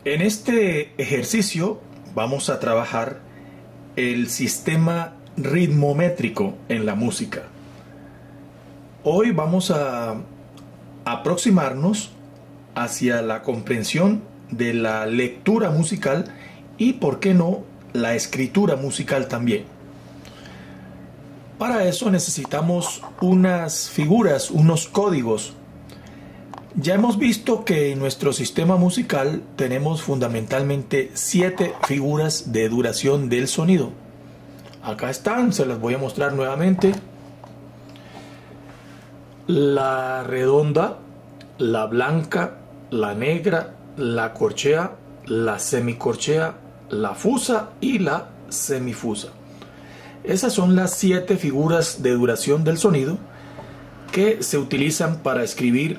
En este ejercicio vamos a trabajar el sistema ritmométrico en la música. Hoy vamos a aproximarnos hacia la comprensión de la lectura musical y, por qué no, la escritura musical también. Para eso necesitamos unas figuras, unos códigos. Ya hemos visto que en nuestro sistema musical tenemos fundamentalmente 7 figuras de duración del sonido. Acá están, se las voy a mostrar nuevamente. La redonda, la blanca, la negra, la corchea, la semicorchea, la fusa y la semifusa. Esas son las 7 figuras de duración del sonido que se utilizan para escribir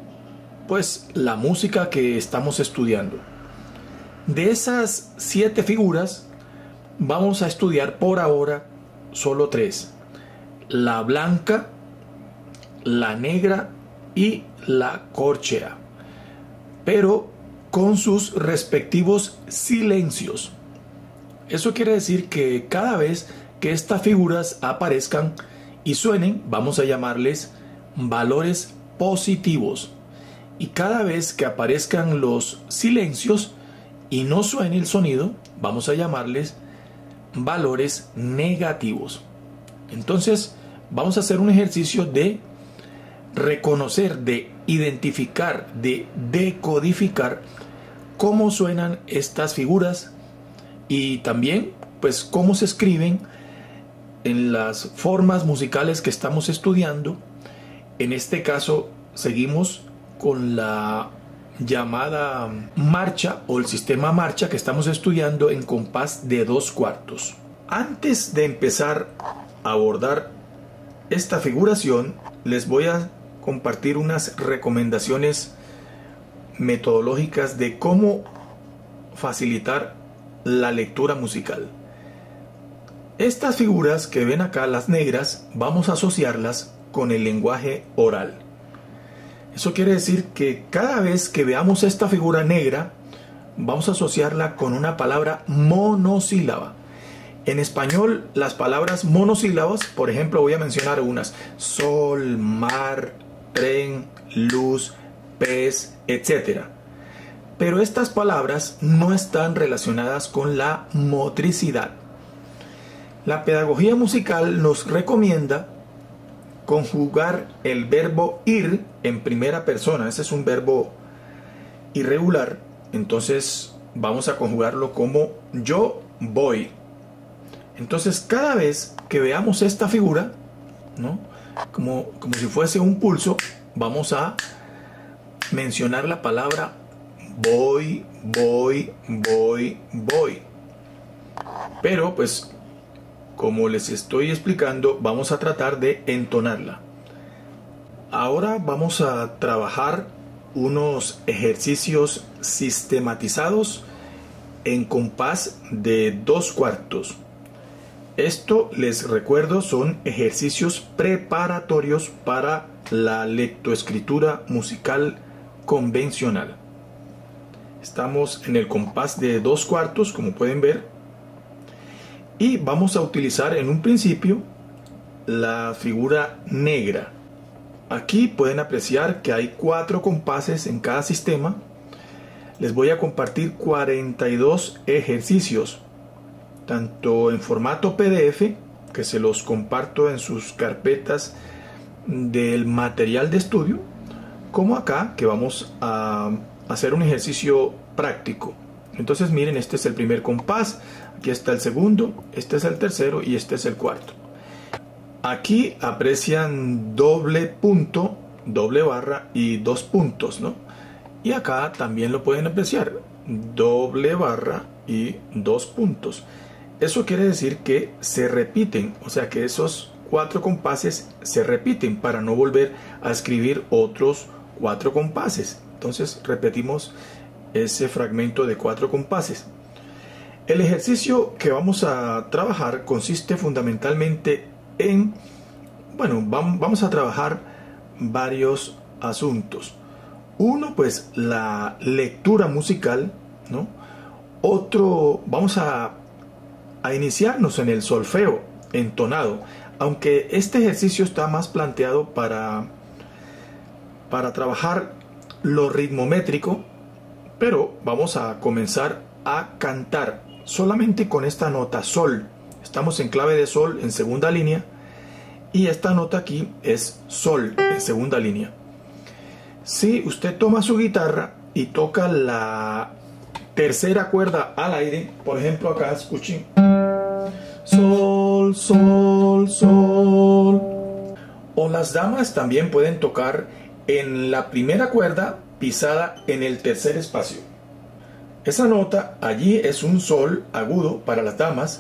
la música que estamos estudiando. De esas 7 figuras vamos a estudiar por ahora solo 3: la blanca, la negra y la corchea, pero con sus respectivos silencios. Eso quiere decir que cada vez que estas figuras aparezcan y suenen, vamos a llamarles valores positivos. Y cada vez que aparezcan los silencios y no suene el sonido, vamos a llamarles valores negativos. Entonces, vamos a hacer un ejercicio de reconocer, de identificar, de decodificar cómo suenan estas figuras y también, cómo se escriben en las formas musicales que estamos estudiando. En este caso, seguimos con la llamada marcha o el sistema marcha que estamos estudiando en compás de 2/4. Antes de empezar a abordar esta figuración, les voy a compartir unas recomendaciones metodológicas de cómo facilitar la lectura musical. Estas figuras que ven acá, las negras, vamos a asociarlas con el lenguaje oral. Eso quiere decir que cada vez que veamos esta figura negra, vamos a asociarla con una palabra monosílaba. En español, las palabras monosílabas, por ejemplo, voy a mencionar unas: sol, mar, tren, luz, pez, etc. Pero estas palabras no están relacionadas con la motricidad. La pedagogía musical nos recomienda conjugar el verbo ir en primera persona. Ese es un verbo irregular, entonces vamos a conjugarlo como yo voy. Entonces, cada vez que veamos esta figura, ¿no?, como si fuese un pulso, vamos a mencionar la palabra voy, voy, voy, voy. Pero como les estoy explicando, vamos a tratar de entonarla. Ahora vamos a trabajar unos ejercicios sistematizados en compás de 2/4. Esto, les recuerdo, son ejercicios preparatorios para la lectoescritura musical convencional. Estamos en el compás de 2/4, como pueden ver. Y vamos a utilizar en un principio la figura negra. Aquí pueden apreciar que hay 4 compases en cada sistema. Les voy a compartir 42 ejercicios, tanto en formato PDF, que se los comparto en sus carpetas del material de estudio, como acá, que vamos a hacer un ejercicio práctico. Entonces, miren, este es el primer compás, aquí está el segundo, este es el tercero y este es el cuarto. Aquí aprecian doble punto, doble barra y 2 puntos, ¿no? Y acá también lo pueden apreciar, doble barra y 2 puntos. Eso quiere decir que se repiten, o sea que esos 4 compases se repiten para no volver a escribir otros 4 compases. Entonces repetimos ese fragmento de 4 compases. El ejercicio que vamos a trabajar consiste fundamentalmente en, vamos a trabajar varios asuntos. Uno, la lectura musical ¿no? Vamos a iniciarnos en el solfeo entonado, aunque este ejercicio está más planteado para trabajar lo ritmométrico, pero vamos a comenzar a cantar solamente con esta nota sol. Estamos en clave de sol en segunda línea y esta nota aquí es sol en segunda línea. Si usted toma su guitarra y toca la tercera cuerda al aire, por ejemplo acá, escuchen, sol, sol, sol. O las damas también pueden tocar en la primera cuerda pisada en el tercer espacio. Esa nota allí es un sol agudo para las damas,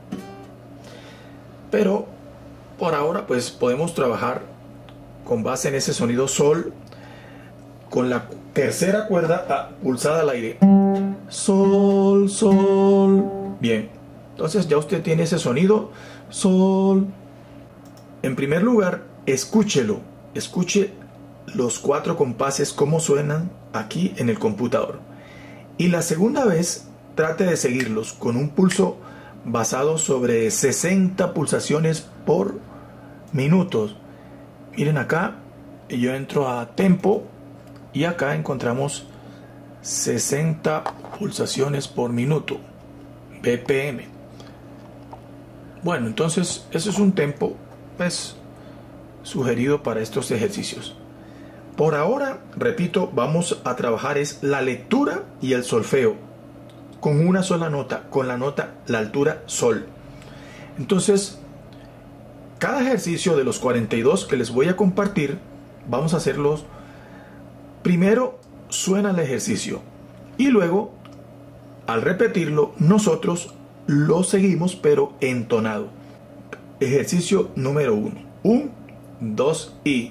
pero por ahora pues podemos trabajar con base en ese sonido sol con la tercera cuerda pulsada al aire. Sol, sol. Bien, entonces ya usted tiene ese sonido sol. En primer lugar, escúchelo, escuche los 4 compases cómo suenan aquí en el computador. Y la segunda vez trate de seguirlos con un pulso basado sobre 60 pulsaciones por minuto. Miren acá, yo entro a tempo y acá encontramos 60 pulsaciones por minuto, BPM. Bueno, entonces ese es un tempo pues sugerido para estos ejercicios. Por ahora, repito, vamos a trabajar es la lectura y el solfeo con una sola nota, con la altura sol. Entonces, cada ejercicio de los 42 que les voy a compartir, vamos a hacerlos. Primero suena el ejercicio y luego, al repetirlo, nosotros lo seguimos pero entonado. Ejercicio número 1. 1, 2 y...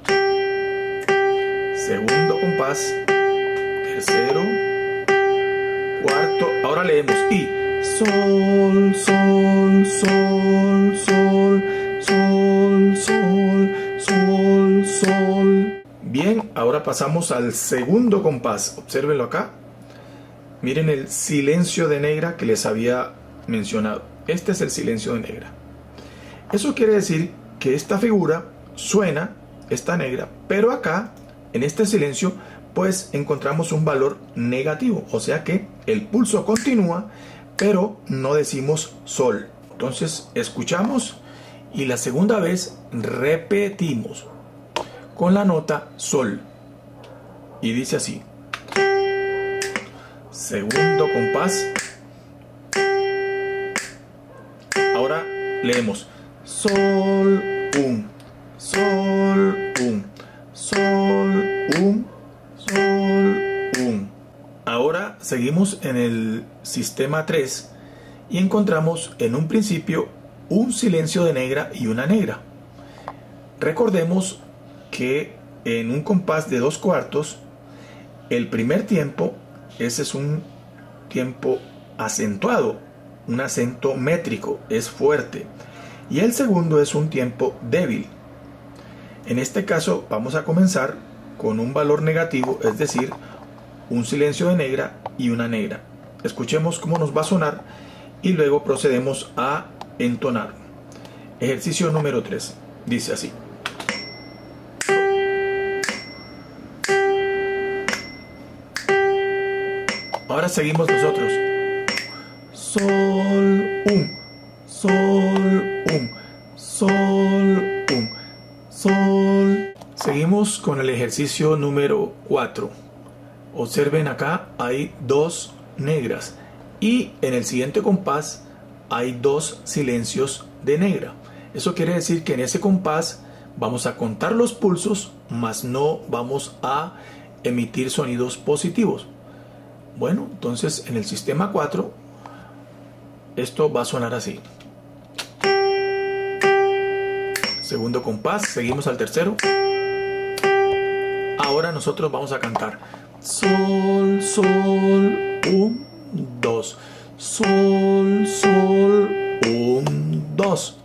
Segundo compás, tercero, cuarto, ahora leemos y sol, sol, sol, sol, sol, sol, sol, sol. Bien, ahora pasamos al segundo compás, obsérvenlo acá. Miren el silencio de negra que les había mencionado. Este es el silencio de negra. Eso quiere decir que esta figura suena, está negra, pero acá en este silencio pues encontramos un valor negativo, o sea que el pulso continúa pero no decimos sol. Entonces escuchamos y la segunda vez repetimos con la nota sol y dice así. Segundo compás. Ahora leemos sol, un, sol, un, sol, un, sol, un. Ahora seguimos en el sistema 3 y encontramos en un principio un silencio de negra y una negra. Recordemos que en un compás de 2/4, el primer tiempo, ese es un tiempo acentuado, un acento métrico, es fuerte, y el segundo es un tiempo débil. En este caso vamos a comenzar con un valor negativo, es decir, un silencio de negra y una negra. Escuchemos cómo nos va a sonar y luego procedemos a entonar. Ejercicio número 3. Dice así. Ahora seguimos nosotros. Sol, un, sol, un, sol, un, sol. Seguimos con el ejercicio número 4. Observen acá hay 2 negras y en el siguiente compás hay 2 silencios de negra. Eso quiere decir que en ese compás vamos a contar los pulsos, mas no vamos a emitir sonidos positivos. Bueno, entonces en el sistema 4 esto va a sonar así. Segundo compás, seguimos al tercero. Ahora nosotros vamos a cantar sol, sol, 1, 2, sol, sol, 1, 2.